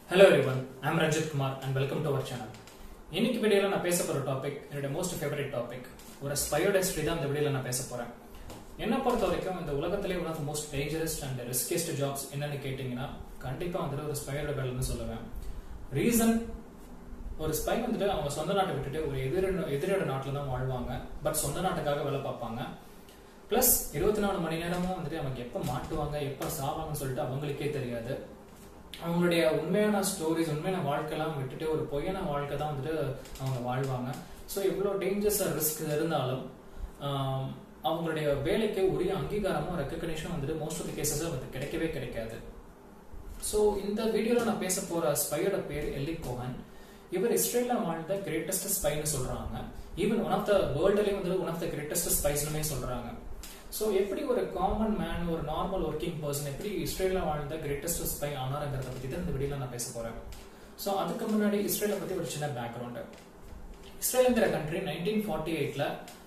Hello everyone, I am Ranjit Kumar and welcome to our channel. இன்னைக்கு வீடியோல நான் பேச போற டாபிக் என்னோட மோஸ்ட் ஃபேவரட் டாபிக். ஒரு ஸ்பையோட ஹிஸ்டரி தான் இந்த வீடியோல நான் பேச போறேன். என்ன பொறுத்த வரைக்கும் இந்த உலகத்திலே one of the most dangerous and riskiest jobs என்னன்னு கேட்டீங்கன்னா கண்டிப்பா வந்து ஒரு ஸ்பையோட வேலைன்னு சொல்லுவேன். ரீசன் ஒரு ஸ்பை வந்துட்டு அவங்க சொந்த நாட்டை விட்டுட்டு ஒரு எதிரியோட நாட்டில் தான் வாழ்வாங்க. பட் சொந்த நாட்டுக்காக வேலை பார்ப்பாங்க. பிளஸ் 24 மணி நேரமும் வந்துட்டு அவங்க எப்ப மாட்டுவாங்க எப்ப சாவாங்கன்னு சொல்லிட்டு அவங்களுக்கே தெரியாது. அவங்களுடைய உண்மையான ஸ்டோரிஸ் உண்மையான வாழ்க்கைலாம் விட்டுட்டு ஒரு பொய்யான வாழ்க்கை தான் வந்துட்டு அவங்க வாழ்வாங்க. ஸோ இவ்வளோ டேஞ்சர்ஸ் ரிஸ்க் இருந்தாலும் அவங்களுடைய வேலைக்கு உரிய அங்கீகாரமும் ரெக்கக்னிஷனும் வந்துட்டு மோஸ்ட் ஆஃப் தி கேசஸ் வந்து கிடைக்கவே கிடைக்காது. ஸோ இந்த வீடியோல நான் பேச போற ஸ்பையோட பேர் எல்லி கோஹன். இவர் இஸ்ரேல்ல வாழ்ந்த கிரேட்டஸ்ட் ஸ்பைன்னு சொல்றாங்க. ஈவன் ஒன் ஆஃப் த வேர்ல்ட்லயே வந்து ஒன் ஆஃப் த கிரேட்டஸ்ட் ஸ்பைஸ்னுமே சொல்றாங்க. ஸோ எப்படி ஒரு காமன் மேன் ஒரு நார்மல் ஒர்க்கிங் பர்சன் எப்படி இஸ்ரேல்ல வாழ்ந்த கிரேட்டஸ்ட் ஸ்பை ஆனாருங்கிறத பத்தி தான் இந்த வீடியோல நான் பேச போறேன். ஸோ அதுக்கு முன்னாடி இஸ்ரேலை பத்தி ஒரு சின்ன பேக்ரவுண்ட். இஸ்ரேலுங்கிற கண்ட்ரி 1948ல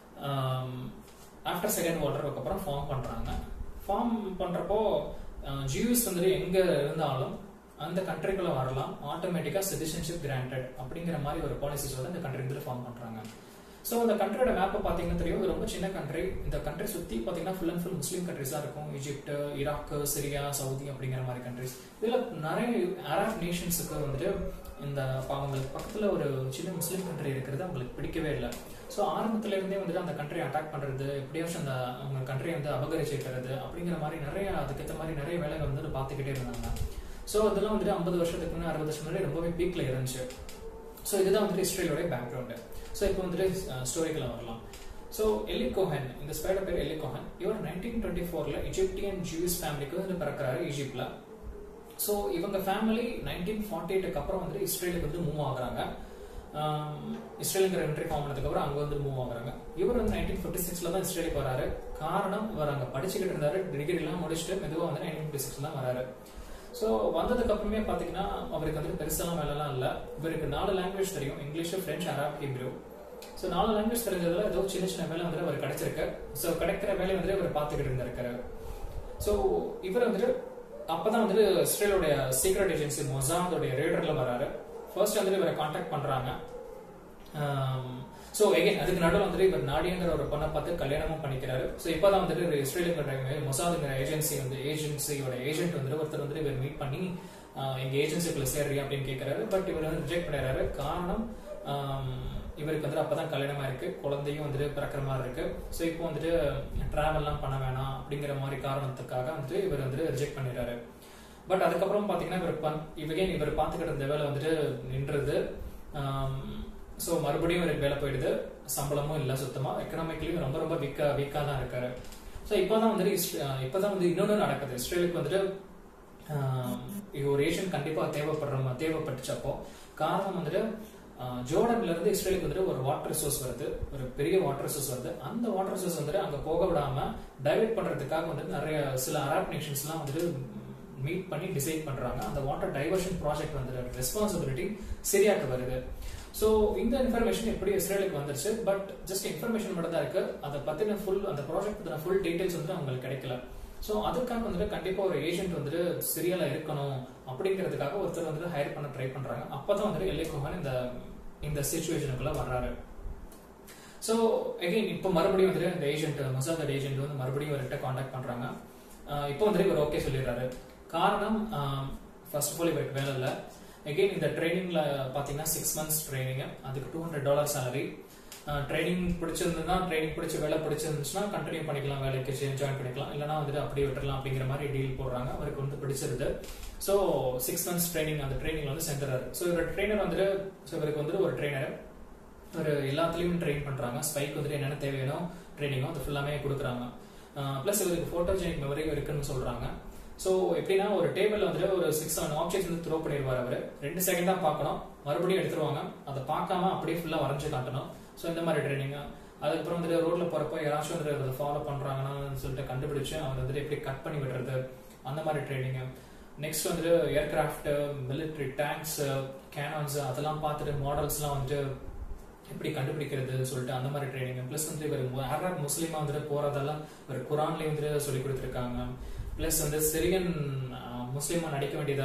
ஆஃப்டர் செகண்ட் வேர்ல்ட் வார்க்கு அப்புறம் ஃபார்ம் பண்றாங்க. ஃபார்ம் பண்றப்போ ஜூஸ் வந்து எங்க இருந்தாலும் அந்த கண்ட்ரிக்குள்ள வரலாம், ஆட்டோமேட்டிக்கா சிட்டிசன்ஷிப் கிராண்டட் அப்படிங்கிற மாதிரி ஒரு பாலிசிஸோட இந்த கண்ட்ரி வந்து ஃபார்ம் பண்றாங்க. ஸோ இந்த கண்ட்ரியோட மேப்பை பார்த்தீங்கன்னா தெரியும், இது ரொம்ப சின்ன கண்ட்ரி. இந்த கண்ட்ரி சுற்றி பார்த்தீங்கன்னா ஃபுல் அண்ட் ஃபுல் முஸ்லீம் கண்ட்ரிஸாக இருக்கும். ஈஜிப்ட், ஈராக், சிரியா, சவுதி அப்படிங்கிற மாதிரி கண்ட்ரிஸ். இதில் நிறைய அரப் நேஷன்ஸுக்கு வந்துட்டு இந்த அவங்களுக்கு பக்கத்தில் ஒரு சின்ன முஸ்லீம் கண்ட்ரி இருக்கிறது அவங்களுக்கு பிடிக்கவே இல்லை. ஸோ ஆரம்பத்துல இருந்தே வந்துட்டு அந்த கண்ட்ரி அட்டாக் பண்றது, எப்படியாச்சும் அந்த அவங்க கண்ட்ரியை வந்து அபகரிச்சிருக்கிறது அப்படிங்கிற மாதிரி நிறைய அதுக்கேற்ற மாதிரி நிறைய வேலைகள் வந்து பார்த்துக்கிட்டே இருந்தாங்க. ஸோ அதெல்லாம் வந்துட்டு 50 வருஷத்துக்கு முன்னாடி 60 வருஷம் முன்னாடி ரொம்பவே பீக்ல இருந்துச்சு. ஸோ இதுதான் வந்துட்டு இஸ்ரேலோட பேக்ரவுண்டு. ஸோ இப்போ வந்துட்டு ஸ்டோரிக்குள்ள வரலாம். ஸோ எல்லி கோஹன், இந்த ஸ்பையோட பேர் எல்லி கோஹன். இவர் 1924ல இஜிப்டியன் ஜூஸ் ஃபேமிலிக்கு வந்து பிறக்கிறாரு ஈஜிப்ட்ல. ஸோ இவங்க ஃபேமிலி 1948க்கு அப்புறம் வந்து இஸ்ரேலுக்கு வந்து மூவ் ஆகுறாங்க. இஸ்ரேலுங்கிற கண்ட்ரி ஃபார்ம் பண்ணதுக்கு அப்புறம் அங்க வந்து மூவ் ஆகுறாங்க. இவர் வந்து 1956ல தான் இஸ்ரேலுக்கு வராரு. காரணம் இவர் அங்க படிச்சுக்கிட்டு இருந்தாரு, டிகிரி எல்லாம் முடிச்சுட்டு மெதுவாக வந்து 1956 தான் வராரு. ஸோ வந்ததுக்கு அப்புறமே பாத்தீங்கன்னா அவருக்கு வந்து பெருசாலாம் வேலைலாம் இல்லை. இவருக்கு 4 லாங்குவேஜ் தெரியும், English, French, Arab, Hebrew. So 4 language தெரிஞ்சதுல ஏதோ சின்ன சின்ன வேலை வந்து அவர் கிடைச்சிருக்கு. ஸோ கிடைக்கிற வேலையை வந்து அவர் பார்த்துக்கிட்டு இருந்திருக்காரு. ஸோ இவர் வந்துட்டு அப்பதான் வந்துட்டு இஸ்ரேலோடைய சீக்ரெட் ஏஜென்சி மொசாதோடைய ரேடர்ல வராரு. ஃபர்ஸ்ட் வந்துட்டு இவரை கான்டாக்ட் பண்றாங்க. ஸோ எகைன் அதுக்கு நடுவில் வந்துட்டு இவர் நாடியங்கிற ஒரு பொண்ணை பார்த்து கல்யாணமும் பண்ணிக்கிறாரு. ஸோ இப்போதான் வந்துட்டு இஸ்ரேலுங்கிற மொசாதுங்கிற ஏஜென்சியோட ஏஜென்ட் வந்துட்டு ஒருத்தர் வந்துட்டு இவர் மீட் பண்ணி எங்க ஏஜென்சிக்குள்ள சேர்றீங்க அப்படின்னு கேட்கிறாரு. பட் இவர் வந்து ரிஜெக்ட் பண்ணிடுறாரு. காரணம் இவருக்கு வந்து அப்பதான் கல்யாணமா இருக்கு, குழந்தையும் வந்துட்டு பிறக்கிற மாதிரி இருக்கு. ஸோ இப்போ வந்துட்டு டிராவல்லாம் பண்ண வேணாம் அப்படிங்கிற மாதிரி காரணத்துக்காக வந்துட்டு இவர் வந்துட்டு ரிஜெக்ட் பண்ணிடுறாரு. பட் அதுக்கப்புறம் பாத்தீங்கன்னா இவர் பார்த்துக்கிட்டு இருந்த வேலை வந்துட்டு நின்றது. ஸோ மறுபடியும் இவருக்கு வேலை போயிடுது, சம்பளமும் இல்லை, சுத்தமா எக்கனாமிக்கலியும் ரொம்ப ரொம்ப வீக்கா தான் இருக்காரு. ஸோ இப்போதான் வந்து இன்னொன்னு நடக்குது. இஸ்ரேலுக்கு வந்துட்டு ஒரு ஏஜென்ட் கண்டிப்பா தேவைப்பட்டுச்சப்போ காரணம் வந்துட்டு ஜோர்டன்ல இருந்து இஸ்ரேலுக்கு வந்துட்டு ஒரு வாட்டர் ரிசோர்ஸ் வருது, ஒரு பெரிய வாட்டர் ரிசோர்ஸ் வருது. அந்த வாட்டர் ரிசோர்ஸ் வந்துட்டு அங்க போக விடாம டைவர்ட் பண்றதுக்காக வந்துட்டு நிறைய சில அரப் நேஷன்ஸ் எல்லாம் வந்துட்டு மீட் பண்ணி டிசைட் பண்றாங்க. அந்த வாட்டர் டைவர்ஷன் ப்ராஜெக்ட் வந்துட்டு ரெஸ்பான்சிபிலிட்டி சிரியாக்கு வருது. ஸோ இந்த இன்ஃபர்மேஷன் எப்படி இஸ்ரேலுக்கு வந்துருச்சு. பட் ஜஸ்ட் இன்ஃபர்மேஷன் மட்டும் தான் இருக்கு. அதை பத்தின அந்த ப்ராஜெக்ட் பத்தின ஃபுல் டீடைல்ஸ் வந்து அவங்களுக்கு கிடைக்கல. ஸோ அதுக்காக வந்துட்டு கண்டிப்பா ஒரு ஏஜென்ட் வந்துட்டு சிரியால இருக்கணும் அப்படிங்கிறதுக்காக ஒருத்தர் வந்துட்டு ஹையர் பண்ண ட்ரை பண்றாங்க. அப்பதான் வந்துட்டு எல்லி கோஹன் இந்த சிச்சுவேஷனுக்குள்ள வர்றாரு. ஸோ அகைன் இப்போ மறுபடியும் வந்துட்டு இந்த ஏஜென்ட் மொசாத் ஏஜென்ட் வந்து மறுபடியும் இவர்கிட்ட கான்டாக்ட் பண்றாங்க. இப்போ வந்துட்டு இவர் ஓகே சொல்லிடுறாரு. காரணம் ஃபர்ஸ்ட் ஆஃப் ஆல் இவருக்கு வேலை இல்லை. அகெயின் இந்த ட்ரைனிங்ல பாத்தீங்கன்னா 6 months ட்ரைனிங், அதுக்கு $200 சேலரி. ட்ரைனிங் பிடிச்சிருந்ததுன்னா ட்ரைனிங் பிடிச்ச வேலை பிடிச்சிருந்துச்சுன்னா கண்டினியூ பண்ணிக்கலாம், வேலைக்கு ஜாயின் பண்ணிக்கலாம், இல்லைன்னா வந்துட்டு அப்படியே விட்டுறலாம் அப்படிங்கிற மாதிரி டீல் போடுறாங்க. அவருக்கு வந்து பிடிச்சிருது. ஸோ 6 months ட்ரைனிங், அந்த ட்ரைனிங்ல வந்து சென்றாரு. ஸோ இவர் ட்ரைனர் வந்துட்டு இவருக்கு வந்து ஒரு ட்ரைனர் ஒரு எல்லாத்துலயும் ட்ரெயின் பண்றாங்க. ஸ்பைக்கு வந்துட்டு என்னென்ன தேவையோ ட்ரைனிங்கோ அது ஃபுல்லாமே கொடுக்குறாங்க. பிளஸ் இவருக்கு போட்டோஜெனிக் மெமரி இருக்குன்னு சொல்றாங்க. ஸோ எப்படின்னா ஒரு டேபிள்ல வந்துட்டு ஒரு 6-7 ஆப்ஜெக்ட்ஸ் வந்து த்ரோ பண்ணிடுவார். அவரு 2 செகண்ட் தான் பார்க்கணும், மறுபடியும் எடுத்துருவாங்க. அதை பார்க்காம அப்படியே ஃபுல்லா வரைஞ்சு காட்டணும். ஸோ இந்த மாதிரி ட்ரைனிங். அதுக்கப்புறம் வந்துட்டு ரோட்ல போறப்போ யாராச்சும் வந்து அதை ஃபாலோ பண்றாங்கன்னு சொல்லிட்டு கண்டுபிடிச்சு அவங்க வந்துட்டு எப்படி கட் பண்ணி விடுறது, அந்த மாதிரி ட்ரைனிங். நெக்ஸ்ட் வந்துட்டு ஏர்கிராஃப்ட், மிலிட்டரி டேங்க்ஸ், கேனான்ஸ் அதெல்லாம் பார்த்துட்டு மாடல்ஸ் எல்லாம் வந்துட்டு எப்படி கண்டுபிடிக்கிறது சொல்லிட்டு அந்த மாதிரி ட்ரைனிங். பிளஸ் வந்து இவர் அரப் முஸ்லீமா வந்துட்டு போறதெல்லாம் இவர் குரான்லயே வந்துட்டு சொல்லி கொடுத்துருக்காங்க. பிளஸ் வந்து சிரியன் முஸ்லீமா நடிக்க வேண்டியதெல்லாம்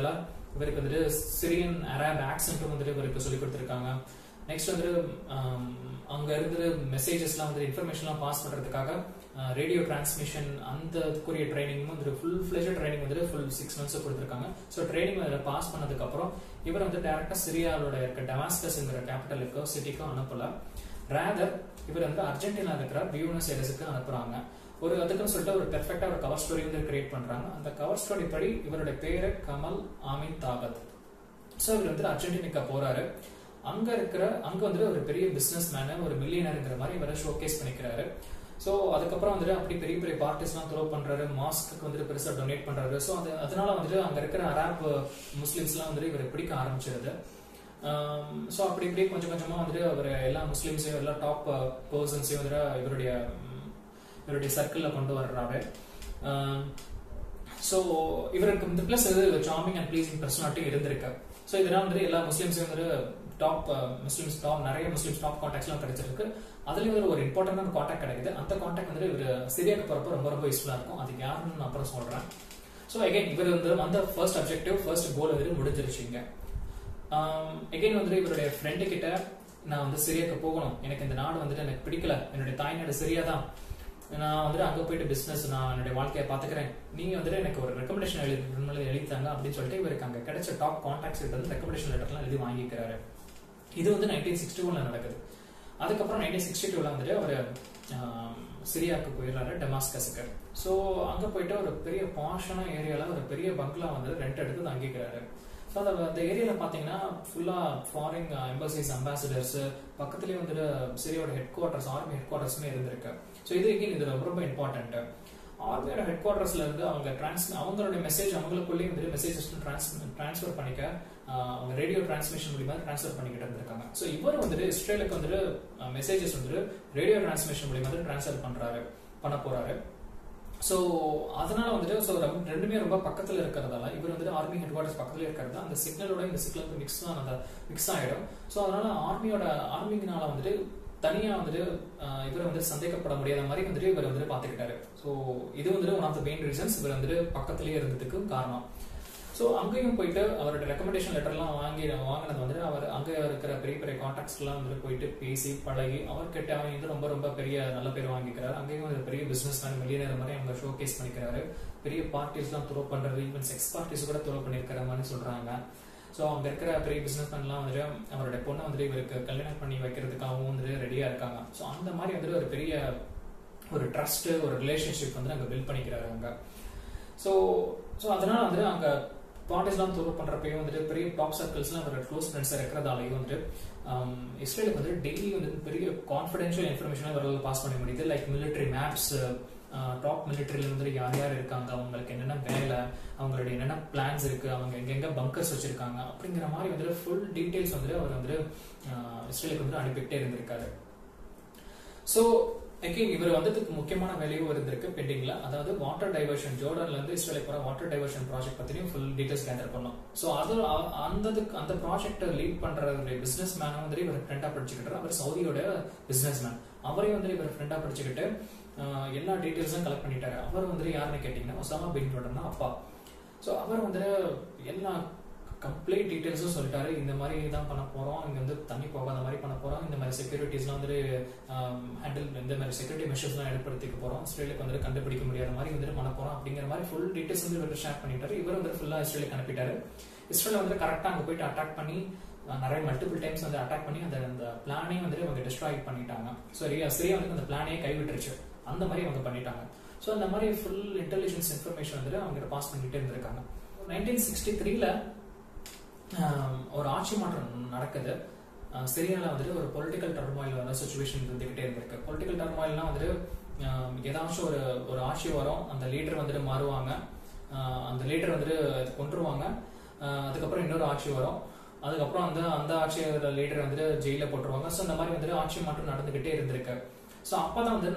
இவருக்கு வந்துட்டு சிரியன் அரேப் ஆக்சென்ட்டும் வந்துட்டு இவருக்கு சொல்லி கொடுத்துருக்காங்க. நெக்ஸ்ட் வந்துட்டு அங்க இருந்து மெசேஜஸ்லாம் வந்து இன்ஃபர்மேஷன்லாம் பாஸ் பண்றதுக்காக ரேடியோ டிரான்ஸ்மிஷன் அந்தக்குரிய ட்ரைனிங்கும் வந்து ஃபுல் ஃபிளெஜ்ட் ட்ரைனிங் வந்து ஃபுல் 6 months கொடுத்துருக்காங்க. ஸோ ட்ரைனிங் அதில் பாஸ் பண்ணதுக்கு அப்புறம் இவர் வந்து டைரக்டா சிரியாவோட இருக்க டமாஸ்கஸ்ங்கிற கேபிட்டலுக்கோ சிட்டிக்கோ அனுப்பல. ரேதர் இவர் வந்து அர்ஜென்டினா இருக்கிற பியூனஸ் ஐரஸுக்கு அனுப்புறாங்க. அதுக்குன்னு சொல்லிட்டு ஒரு பெர்ஃபெக்டா ஒரு கவர் ஸ்டோரி வந்து கிரியேட் பண்றாங்க. அந்த கவர் ஸ்டோரி படி இவருடைய பேரு கமல் ஆமீன் தாபத். ஸோ இவர் வந்து அர்ஜென்டினாக்கு போறாரு. அங்க வந்து ஒரு பெரிய பிசினஸ் மேனு, ஒரு மில்லியனருங்கிற மாதிரி இவரை ஷோகேஸ் பண்ணிக்கிறாரு. ஸோ அதுக்கப்புறம் வந்துட்டு அப்படி பெரிய பெரிய பார்ட்டிஸ் எல்லாம் த்ரோ பண்றாரு, மாஸ்க்கு வந்துட்டு பெருசா டொனேட் பண்றாரு. ஸோ அதனால வந்துட்டு அங்க இருக்கிற அரேப் முஸ்லிம்ஸ் எல்லாம் வந்துட்டு இவரை பிடிக்க ஆரம்பிச்சிருது. ஸோ அப்படி இப்படி கொஞ்சம் கொஞ்சமா வந்துட்டு அவர் எல்லா முஸ்லிம்ஸையும் எல்லா டாப் பர்சன்ஸையும் வந்துட்டு இவருடைய சர்க்கிள்ல கொண்டு வர்றாரு. ஸோ இவருக்கு வந்து plus charming and pleasing personality இருந்திருக்கு. ஸோ இதெல்லாம் வந்து எல்லா முஸ்லிம்ஸையும் வந்து நிறைய முஸ்லிம்ஸ் டாப் கான்டாக்ட்ஸ்லாம் கிடைச்சிருக்கு. அதுலயும் ஒரு இம்பார்ட்டன்டான கான்டாக்ட் கிடைக்குது. அந்த கான்டாக்ட் வந்து இவர் சிரியாக்கு போறப்ப ரொம்ப ரொம்ப யூஸ்ஃபுல்லா இருக்கும். அது யாருன்னு நான் அப்புறம் சொல்றேன். ஸோ அகைன் இவர் வந்து அந்த ஃபர்ஸ்ட் அப்ஜெக்டிவ், ஃபர்ஸ்ட் கோல் வந்து முடிஞ்சிருச்சுங்க. அகைன் வந்து இவருடைய ஃப்ரெண்டு கிட்ட நான் வந்து சிரியாக்கு போகணும், எனக்கு இந்த நாடு வந்துட்டு எனக்கு பிடிக்கல, என்னுடைய தாய்நாடு சிரியா தான், நான் வந்துட்டு அங்க போயிட்டு பிசினஸ் நான் என்னுடைய வாழ்க்கையை பாத்துக்கிறேன், நீங்க வந்துட்டு எனக்கு ஒரு ரெக்கமெண்டேஷன் எழுதித்தாங்க அப்படின்னு சொல்லிட்டு இவருக்கு அங்க கிடைச்ச டாப் கான்டாக்ட்ஸ் கிட்ட வந்து ரெக்கமெண்டேஷன் லெட்டர்லாம் எழுதி வாங்கிக்கிறாரு. இது வந்து 1961 நடக்குது. அதுக்கப்புறம் 1962 வந்துட்டு அவர் சிரியாவுக்கு போயிடுறாரு, டமாஸ்கஸுக்கு. ஸோ அங்க போயிட்டு ஒரு பெரிய பாஷான ஏரியால ஒரு பெரிய பங்களா வந்து ரெண்ட் எடுத்து தங்கிக்கிறாரு. ஸோ அந்த ஏரியால பாத்தீங்கன்னா ஃபுல்லா ஃபாரின் எம்பசிஸ், அம்பாசிடர்ஸ், பக்கத்துலயே வந்துட்டு சிரியோட ஹெட் குவார்டர்ஸ், ஆர்மி ஹெட் குவார்டர்ஸுமே இருந்திருக்கு. ஸோ இது ரொம்ப ரொம்ப இம்பார்ட்டன்ட். ஆர்மியோட ஹெட் குவார்டர்ஸ்ல இருந்து அவங்களுடைய மெசேஜ் அவங்களுக்குள்ளேயே வந்து மெசேஜஸ் டிரான்ஸ்ஃபர் பண்ணிக்க அவங்க ரேடியோ டிரான்ஸ்மிஷன் மூலியமா டிரான்ஸ்ஃபர் பண்ணிக்கிட்டு இருந்திருக்காங்க. ஸோ இவர் வந்துட்டு இஸ்ரேலுக்கு வந்துட்டு மெசேஜஸ் வந்துட்டு ரேடியோ டிரான்ஸ்மிஷன் மூலியமா டிரான்ஸ்ஃபர் பண்ண போறாரு. ஸோ அதனால வந்துட்டு ஸோ ரெண்டுமே ரொம்ப பக்கத்துல இருக்கிறதால இவர் வந்துட்டு ஆர்மி ஹெட் குவார்டர்ஸ் பக்கத்துல இருக்கிறது அந்த சிக்னலோட இந்த சிக்னல் மிக்ஸ் ஆயிடும். ஸோ அதனால ஆர்மினால வந்துட்டு தனியா வந்துட்டு இவர் வந்து சந்தேகப்பட முடியாத மாதிரி வந்துட்டு இவர் வந்துட்டு பாத்துக்கிட்டாரு. ஸோ இது வந்துட்டு one of the main reasons இவர் வந்துட்டு பக்கத்திலேயே இருந்ததுக்கு காரணம். ஸோ அங்கேயும் போயிட்டு அவரோட ரெக்கமெண்டேஷன் லெட்டர்லாம் வாங்கினது வந்துட்டு அவர் அங்கே இருக்கிற பெரிய பெரிய கான்டாக்ட்ஸ்லாம் வந்துட்டு போயிட்டு பேசி பழகி அவர்கிட்ட அவன் வந்து ரொம்ப ரொம்ப பெரிய நல்ல பேர் வாங்கிக்கிறாரு. அங்கேயும் ஒரு பெரிய பிசினஸ் மேன், மில்லியனர் மாதிரி அவங்க ஷோ கேஸ் பண்ணிக்கிறாரு. பெரிய பார்ட்டிஸ்லாம் த்ரோ பண்றது, ஈவன் செக்ஸ் பார்ட்டிஸ் கூட த்ரோ பண்ணிருக்கிற மாதிரி சொல்றாங்க. ஸோ அங்க இருக்கிற பெரிய பிசினஸ் மேன்லாம் வந்துட்டு அவருடைய பொண்ணை வந்துட்டு இவருக்கு கல்யாணம் பண்ணி வைக்கிறதுக்காகவும் வந்துட்டு ரெடியா இருக்காங்க. ஸோ அந்த மாதிரி வந்துட்டு ஒரு பெரிய ஒரு ட்ரஸ்ட், ஒரு ரிலேஷன்ஷிப் வந்து அங்க பில்ட் பண்ணிக்கிறாரு அவங்க. ஸோ அதனால வந்துட்டு அங்க பார்ட்டிஸ்லாம் த்ரோ பண்றப்பையும் வந்துட்டு பெரிய டாப் சர்க்கிள்ஸ்லாம் அவரோட க்ளோஸ் ஃப்ரெண்ட்ஸா இருக்கிறதாலையும் வந்துட்டு இஸ்ரேலுக்கு வந்து டெய்லி வந்து பெரிய கான்ஃபிடென்ஷியல் இன்ஃபர்மேஷன் அவரால் பாஸ் பண்ண முடியுது. லைக் மிலிட்டரி மேப்ஸ், டாப் மிலிட்டரியில வந்து யார் யார் இருக்காங்க, அவங்களுக்கு என்னென்ன வேலை, அவங்களுடைய என்னென்ன பிளான்ஸ் இருக்கு, அவங்க எங்கெங்க பங்கர்ஸ் வச்சிருக்காங்க அப்படிங்கிற மாதிரி வந்துட்டு ஃபுல் டீடைல்ஸ் வந்துட்டு அவர் வந்து இஸ்ரேலுக்கு வந்து அனுப்பிக்கிட்டே இருந்திருக்காரு. ஸோ அகைன் இவர் வந்ததுக்கு முக்கியமான வேலையும் இருந்திருக்கு பெண்டிங்ல. அதாவது வாட்டர் டைவர்ஷன், ஜோர்டான்ல இருந்து இஸ்ரேலுக்கு போற வாட்டர் டைவர்ஷன் ப்ராஜெக்ட் பத்தியும் ஃபுல் டீடைல்ஸ் கேதர் பண்ணோம். ஸோ அந்த ப்ராஜெக்ட் லீட் பண்ற பிசினஸ் மேனை வந்து இவர் ஃப்ரெண்டா படிச்சுக்கிட்டாரு. அவர் சவுதியோட பிசினஸ் மேன், அவரையும் வந்து இவர் ஃப்ரெண்டா படிச்சுக்கிட்டு எல்லா டீடைல்ஸும் கலெக்ட் பண்ணிட்டாரு. அவர் வந்து யாருன்னு கேட்டீங்கன்னா ஒசாமா பின் லாடன் அப்பா. ஸோ அவர் வந்து எல்லா கம்ப்ளீட் டீடைல்ஸும் சொல்லிட்டாரு. இந்த மாதிரி தான் பண்ண போறோம், இங்க வந்து தண்ணி போகாத மாதிரி பண்ண போறோம், இந்த மாதிரி செக்யூரிட்டிஸ்லாம் வந்து ஹேண்டில், இந்த மாதிரி செக்யூரிட்டி மெஷர்ஸ்லாம் ஏற்படுத்திக்க போறோம், இஸ்ரேலுக்கு வந்து கண்டுபிடிக்க முடியாத மாதிரி வந்து பண்ண போறோம் அப்படிங்கிற மாதிரி ஃபுல் டீடைல்ஸ் வந்து இவர் ஷேர் பண்ணிட்டாரு. இவர் வந்து ஃபுல்லா இஸ்ரேலுக்கு அனுப்பிட்டாரு. இஸ்ரேல் வந்து கரெக்டா அங்க போயிட்டு அட்டாக் பண்ணி நிறைய மல்டிபிள் டைம்ஸ் வந்து அட்டாக் பண்ணி அந்த பிளானையும் வந்து அவங்க டிஸ்ட்ராய் பண்ணிட்டாங்க. ஸோ சரியா வந்து அந்த பிளானையே கைவிட்டுருச்சு, அந்த மாதிரி அவங்க பண்ணிட்டாங்க. ஸோ அந்த மாதிரி ஃபுல் இன்டெலிஜென்ஸ் இன்ஃபர்மேஷன் வந்துட்டு அவங்க பாஸ் பண்ணிட்டே இருந்திருக்காங்க. 1963ல ஒரு ஆட்சி மாற்றம் நடக்குது. சிரியால வந்துட்டு ஒரு பொலிட்டிக்கல் டர்மாயில் வர சிச்சுவேஷன் இருந்துகிட்டே இருந்திருக்கு. பொலிட்டிக்கல் டர்மாயில்னா வந்துட்டு ஏதாச்சும் ஒரு ஆட்சி வரும், அந்த லீடர் வந்துட்டு மாறுவாங்க, அந்த லீடர் வந்துட்டு கொன்றுவாங்க, அதுக்கப்புறம் இன்னொரு ஆட்சி வரும், அதுக்கப்புறம் அந்த ஆட்சியோட லீடர் வந்துட்டு ஜெயில போட்டுருவாங்க. ஸோ இந்த மாதிரி வந்துட்டு ஆட்சி மாற்றம் நடந்துகிட்டே இருந்திருக்கு. ஸோ அப்பதான் வந்து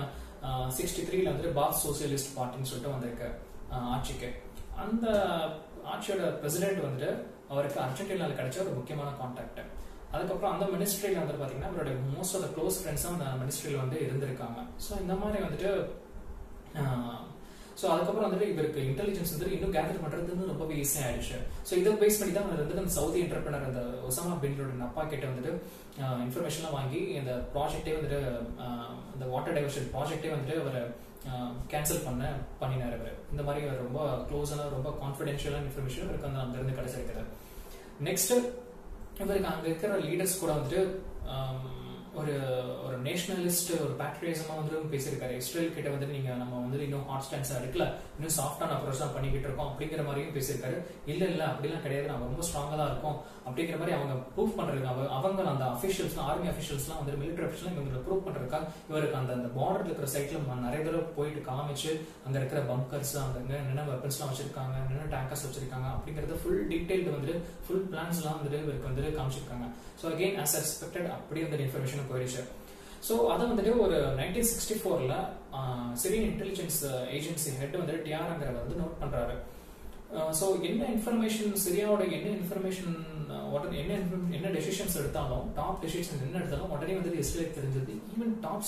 1963ல வந்துட்டு பாத் சோசியலிஸ்ட் பார்ட்டின்னு சொல்லிட்டு வந்திருக்கு ஆட்சிக்கு. அந்த ஆட்சியோட பிரசிடென்ட் வந்துட்டு அவருக்கு அர்ஜென்டினால கிடைச்ச ஒரு முக்கியமான கான்டாக்ட். அதுக்கப்புறம் அந்த மினிஸ்ட்ரியில வந்து பாத்தீங்கன்னா அவருடைய மோஸ்ட் ஆஃப் த க்ளோஸ் ஃப்ரெண்ட்ஸும் அந்த மினிஸ்ட்ரியில வந்து இருந்திருக்காங்க. ஸோ இந்த மாதிரி வந்துட்டு ஸோ அதுக்கப்புறம் வந்துட்டு இவருக்கு இன்டெலிஜென்ஸ் வந்து இன்னும் கேதர் பண்றது ரொம்பவே ஈஸியா ஆயிடுச்சு. ஸோ இதை பேஸ் பண்ணி தான் வந்து அந்த சவுதி என்டர்பிரனர் அந்த ஒசாமா பின் லாடன் அப்பா கிட்ட வந்துட்டு இன்ஃபர்மேஷன்லாம் வாங்கி இந்த ப்ராஜெக்டே வந்துட்டு இந்த வாட்டர் டைவர்ஷன் ப்ராஜெக்டே வந்துட்டு அவர் கேன்சல் பண்ணினார். அவர் இந்த மாதிரி ரொம்ப க்ளோஸான ரொம்ப கான்ஃபிடென்ஷியலான இன்ஃபர்மேஷன் இவருக்கு வந்து அங்க இருந்து கிடைச்சிருக்குது. நெக்ஸ்ட் இவருக்கு அங்க இருக்கிற லீடர்ஸ் கூட வந்துட்டு ஒரு ஒரு நேஷனலிஸ்ட் ஒரு பேட்ரியசமா வந்து பேசியிருக்காரு. இஸ்ரேல் கிட்ட வந்து நீங்க நம்ம வந்து இன்னும் ஹாட் ஸ்டாண்ட்ஸ் எடுக்கல, இன்னும் சாஃப்டான அப்ரோச் தான் பண்ணிக்கிட்டு இருக்கோம் அப்படிங்கிற மாதிரியும் பேசியிருக்காரு. இல்ல அப்படிலாம் கிடையாது, நம்ம ரொம்ப ஸ்ட்ராங்கா தான் இருக்கும் அப்படிங்கிற மாதிரி அவங்க ப்ரூவ் பண்றதுக்கு அவங்க அந்த அபிஷியல்ஸ் ஆர்மி அபிஷியல்ஸ்லாம் வந்து மிலிட்டரி அபிஷியல் இவங்க ப்ரூவ் பண்றதுக்காக இவருக்கு அந்த பார்டர்ல இருக்கிற சைட்ல நிறைய தடவை போயிட்டு காமிச்சு அங்க இருக்கிற பங்கர்ஸ் அங்க என்ன வெப்பன்ஸ்லாம் வச்சிருக்காங்க, என்ன டேங்கர்ஸ் வச்சிருக்காங்க அப்படிங்கறது ஃபுல் டீடைல்டு வந்து ஃபுல் பிளான்ஸ் எல்லாம் வந்து இவருக்கு வந்து காமிச்சிருக்காங்க. ஸோ அகெயின் ஆஸ் எக்ஸ்பெக்டட் அப்படி அந்த இன்ஃபர்மேஷன் போயிடுச்சு. ஸோ அதை வந்துட்டு ஒரு 1964ல சிரியன் இன்டெலிஜென்ஸ் ஏஜென்சி ஹெட் வந்து டியாராங்கிறவர் வந்து நோட் பண்றாரு. ஸோ என்ன இன்ஃபர்மேஷன் சிரியாவோட என்ன இன்ஃபர்மேஷன் என்ன டெசிஷன்ஸ் எடுத்தாலும் டாப் டெசிஷன்ஸ் என்ன எடுத்தாலும் உடனே வந்து இஸ்ரேலுக்கு தெரிஞ்சது. ஈவன் டாப்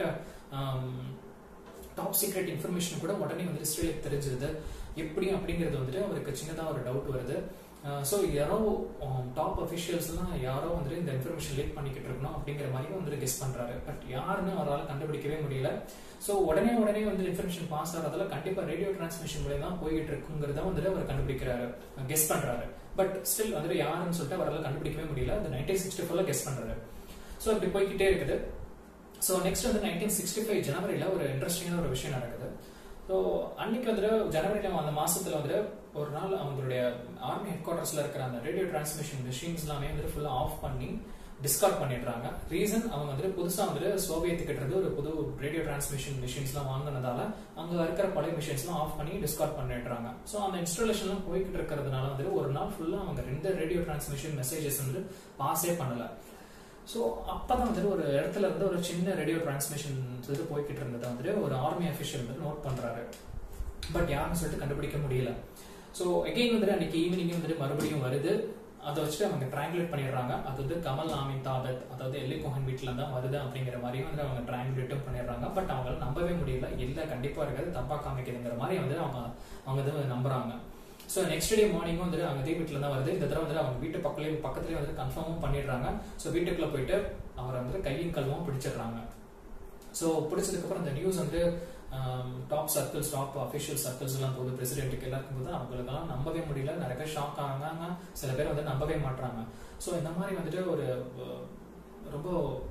சீக்ரெட் இன்ஃபர்மேஷன் கூட உடனே வந்து இஸ்ரேலுக்கு தெரிஞ்சிருது. எப்படி அப்படிங்கிறது வந்துட்டு அவருக்கு சின்னதாக ஒரு டவுட் வருது. ஸோ யாரோ டாப் அஃபிஷியல்ஸ்லாம் யாரோ வந்துட்டு இந்த இன்ஃபர்மேஷன் லீக் பண்ணிக்கிட்டு இருக்கணும் அப்படிங்கிற மாதிரி வந்துட்டு கெஸ் பண்றாரு. பட் யாருன்னு அவரால் கண்டுபிடிக்கவே முடியல. ஸோ உடனே வந்து இன்ஃபர்மேஷன் பாஸ் ஆகிறதால கண்டிப்பா ரேடியோ டிரான்ஸ்மிஷன் மூலியம் தான் போயிட்டு இருக்குங்கிறத வந்துட்டு அவர் கண்டுபிடிக்கிறாரு, கெஸ் பண்றாரு. பட் ஸ்டில் வந்துட்டு யாருன்னு சொல்லிட்டு அவரால் கண்டுபிடிக்கவே முடியல. அந்த 1964ல கெஸ் பண்றாரு. ஸோ அப்படி போய்கிட்டே இருக்குது. ஸோ நெக்ஸ்ட் வந்து 1965 ஜனவரியில ஒரு இன்ட்ரெஸ்டிங்கான ஒரு விஷயம் நடக்குது. ஸோ அன்னைக்கு வந்துட்டு ஜனவரியில அந்த மாசத்துல வந்துட்டு ஒரு நாள் அவங்களுடைய ஆர்மி ஹெட் குவார்டர்ஸ்ல இருக்கிற அந்த ரேடியோ டிரான்ஸ்மிஷன் மிஷின்ஸ் எல்லாமே வந்துட்டு ஃபுல்லா ஆஃப் பண்ணி டிஸ்கார்ட் பண்ணிடுறாங்க. ரீசன் அவங்க வந்துட்டு புதுசா வந்துட்டு சோவியத்துக்கு இருந்து ஒரு புது ரேடியோ டிரான்ஸ்மிஷன் மிஷின்ஸ் எல்லாம் வாங்கினதால அங்க இருக்கிற பழைய மிஷின்ஸ் எல்லாம் ஆஃப் பண்ணி டிஸ்கார்ட் பண்ணிடுறாங்க. ஸோ அந்த இன்ஸ்டாலேஷன் எல்லாம் போய்கிட்டு இருக்கிறதுனால வந்துட்டு ஒரு நாள் ஃபுல்லா அவங்க 2 ரேடியோ டிரான்ஸ்மிஷன் மெசேஜஸ் வந்து பாஸே பண்ணல. ஸோ அப்பதான் வந்துட்டு ஒரு இடத்துல இருந்து ஒரு சின்ன ரேடியோ டிரான்ஸ்மிஷன் போய்கிட்டு இருந்ததை வந்துட்டு ஒரு ஆர்மி அபிஷியல் வந்து நோட் பண்றாரு. பட் யாருன்னு சொல்லிட்டு கண்டுபிடிக்க முடியல. ஸோ அகெயின் வந்துட்டு அன்னைக்கு ஈவினிங் வந்துட்டு மறுபடியும் வருது. அதை வச்சுட்டு அவங்க ட்ராங்குலேட் பண்ணிடுறாங்க. அது வந்து கமல் ஆமீன் தாபத், அதாவது எல்லி கோஹன் வீட்டுல தான் வருது அப்படிங்கிற மாதிரியும் வந்து அவங்க ட்ராங்குலேட்டும் பண்ணிடுறாங்க. பட் அவங்களால நம்பவே முடியல. இல்ல கண்டிப்பா இருக்காது, தப்பா காமிக்குதுங்கிற மாதிரி வந்து அவங்க வந்து நம்புறாங்க. ஸோ நெக்ஸ்ட் டே மார்னிங் வந்துட்டு அவங்க அதே வீட்டுல தான் வருது. இந்த தடவை வந்துட்டு அவங்க வீட்டு பக்கத்துலேயே வந்து கன்ஃபார்மும் பண்ணிடுறாங்க. ஸோ வீட்டுக்குள்ள போயிட்டு அவரை வந்து கையும் கல்வும் பிடிச்சிடுறாங்க. ஸோ பிடிச்சதுக்கு அப்புறம் இந்த நியூஸ் வந்து top circles, top official circles எல்லாம் போகுது, பிரசிடென்ட்டுக்கு எல்லாருக்கும் போது அவங்களுக்கெல்லாம் நம்பவே முடியல. நிறைய பேர் ஷாக் ஆகாங்க, சில பேர் வந்து நம்பவே மாட்டாங்க. ஸோ இந்த மாதிரி வந்துட்டு ஒரு ரொம்ப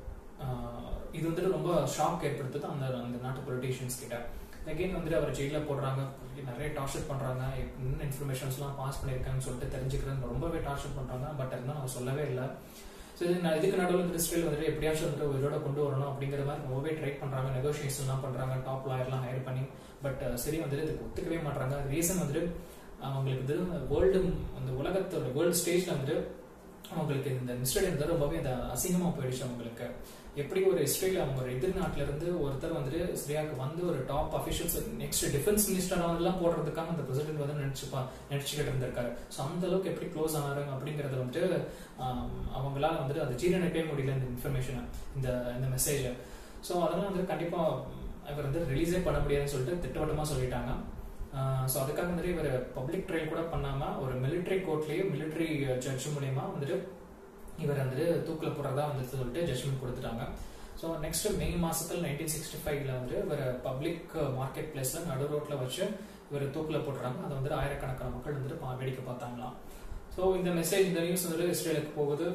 இது வந்துட்டு ரொம்ப ஷாக் ஏற்படுத்துது அந்த நாட்டு பொலிட்டீஷியன்ஸ் கிட்ட. அகெயின் வந்துட்டு அவர் ஜெயில போடுறாங்க, நிறைய டார்ச்சர் பண்றாங்க. என்ன இன்ஃபர்மேஷன்ஸ் எல்லாம் பாஸ் பண்ணிருக்காங்கன்னு சொல்லிட்டு தெரிஞ்சுக்கிறது ரொம்பவே டார்ச்சர் பண்றாங்க. பட் இருந்தாலும் அவர் சொல்லவே இல்லை. ஸோ இதுக்கு நடுவில் வந்து இஸ்ரேல் வந்துட்டு எப்படியாச்சும் வந்துட்டு உயிரோட கொண்டு வரணும் அப்படிங்கிற மாதிரி ரொம்பவே ட்ரை பண்றாங்க, நெகோசியேஷன் எல்லாம் பண்றாங்க, டாப் லாயர்லாம் ஹையர் பண்ணி. பட் சரி வந்துட்டு இதுக்கு ஒத்துக்கவே மாட்டாங்க. ரீசன் வந்துட்டு அவங்களுக்கு வேர்ல்டு அந்த உலகத்தோட வேர்ல்டு ஸ்டேஜ்ல வந்துட்டு அவங்களுக்கு இந்த இன்சிடென்ட் வந்து ரொம்பவே அந்த அசிங்கமா போயிடுச்சு. அவங்களுக்கு எப்படி ஒரு இஸ்ரேல் அவங்க ஒரு எதிர்நாட்டுல இருந்து ஒருத்தர் வந்துட்டு சிரியாவுக்கு வந்து ஒரு top officials next defence minister எல்லாம் போடுறதுக்காக அந்த பிரசிடென்ட் வந்து நினைச்சுக்கிட்டு இருந்திருக்காரு. ஸோ அந்த அளவுக்கு எப்படி க்ளோஸ் ஆனாரு அப்படிங்கறது வந்துட்டு அவங்களால வந்துட்டு அதை ஜீரணிக்கவே முடியல இந்த இன்ஃபர்மேஷனை, இந்த மெசேஜ். ஸோ அதெல்லாம் வந்து கண்டிப்பா இவர் வந்து ரிலீஸே பண்ண முடியாதுன்னு சொல்லிட்டு திட்டவட்டமா சொல்லிட்டாங்க. ஸோ அதுக்காக வந்துட்டு இவர் பப்ளிக் ட்ரையல் கூட பண்ணாம ஒரு மிலிட்டரி கோர்ட்லயே மிலிட்டரி ஜட்ஜ் மூலியமா வந்துட்டு இவர் வந்துட்டு தூக்கில போடுறதா வந்து சொல்லிட்டு ஜட்ஜ்மெண்ட் கொடுத்துட்டாங்க. ஸோ நெக்ஸ்ட் மே மாசத்துல 1965ல வந்து இவர் பப்ளிக் மார்க்கெட் பிளேஸ்ல நடு ரோட்ல வச்சு இவர் தூக்கில போடுறாங்க. அதை வந்து ஆயிரக்கணக்கான மக்கள் வந்துட்டு வேடிக்கை பார்த்தாங்களாம். ஸோ இந்த மெசேஜ் இந்த நியூஸ் வந்துட்டு இஸ்ரேலுக்கு போகுது.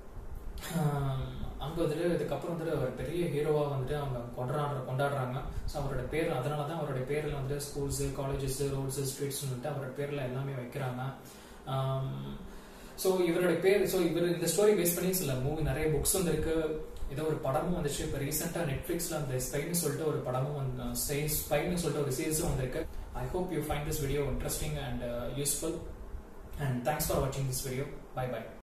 அங்க வந்துட்டு இதுக்கப்புறம் வந்துட்டு ஒரு பெரிய ஹீரோவா வந்துட்டு அவங்க கொண்டாடுறாங்க. ஸோ அவரோட பேர் அதனாலதான் அவருடைய பேர்ல வந்து ஸ்கூல்ஸ், காலேஜஸ், ரோட்ஸ், ஸ்ட்ரீட்ஸ் வந்துட்டு அவரோட பேர்ல எல்லாமே வைக்கிறாங்க. ஸோ இவரோட பேர் இவர் இந்த ஸ்டோரி பேஸ் பண்ணி சில நிறைய புக்ஸ் வந்திருக்கு. ஏதோ ஒரு படமும் வந்துச்சு. இப்போ ரீசெண்டா நெட்ஃபிளிக்ஸ்ல அந்த ஸ்பைன்னு சொல்லிட்டு ஒரு படமும் ஸ்பைன்னு சொல்லிட்டு ஒரு சீரிஸும் வந்திருக்கு. I hope you find this video interesting and useful. And thanks for watching this video. Bye bye.